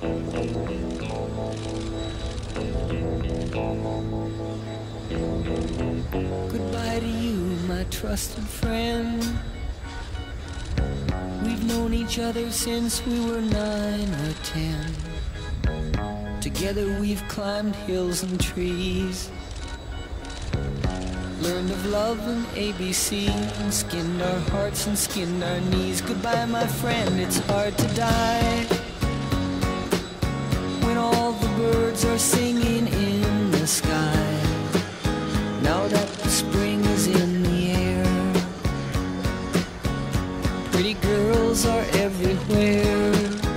Goodbye to you, my trusted friend. We've known each other since we were 9 or 10. Together we've climbed hills and trees, learned of love and ABC, and skinned our hearts and skinned our knees. Goodbye, my friend, it's hard to die when all the birds are singing in the sky. Now that the spring is in the air, pretty girls are everywhere.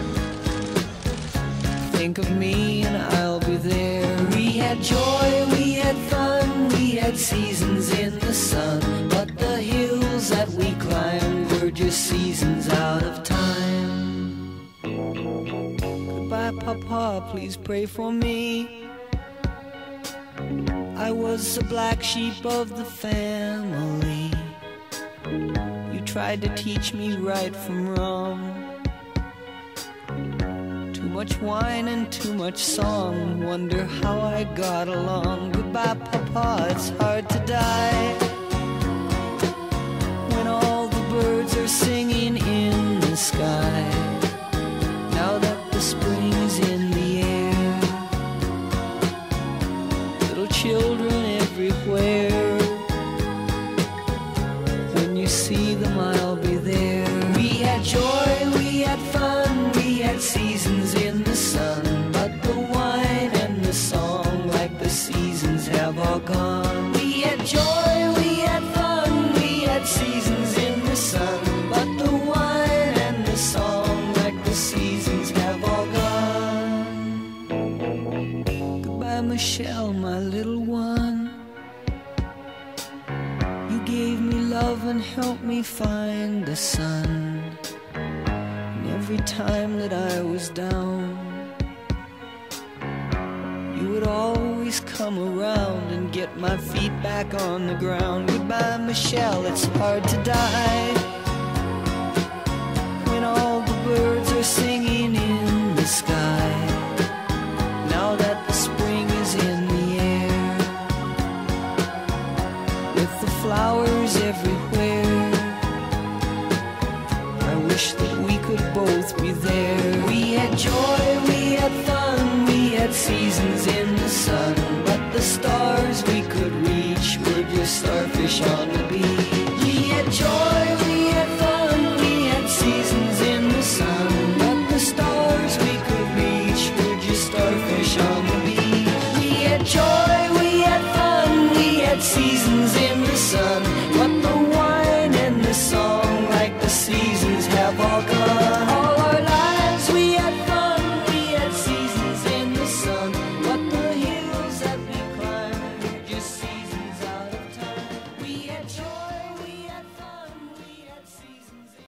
Think of me and I'll be there. We had joy, we had fun, we had seasons in the sun, but the hills that we climbed were just seasons out of time. Goodbye, Papa, please pray for me. I was the black sheep of the family. You tried to teach me right from wrong. Too much wine and too much song, wonder how I got along. Goodbye, Papa, it's hard to die when all the birds are singing in the sky. Now that the spring is in the air, little children everywhere. When you see them, I'll be there. We had joy, we had fun, we had seasons in the sun, but the wine and the song, like the seasons, have all gone. We had joy, we had fun, we had seasons in the sun, but the wine and the song, like the seasons, have all gone. Goodbye, Michelle, my little one. You gave me love and helped me find the sun. And every time that I was down, you would always come around and get my feet back on the ground. Goodbye, Michelle, it's hard to die when all the birds are singing in the sky. Now that the spring is in the air, with the flowers everywhere, I wish that we could both be there. We had joy, we had fun, we had seasons in the sun, but the stars we could reach were just starfish on the beach. We had joy, we had fun, we had seasons in the sun, but the stars we could reach were just starfish on the beach. We had joy, we had fun, we had seasons in the sun, but the wine and the song, like the seasons, have all gone.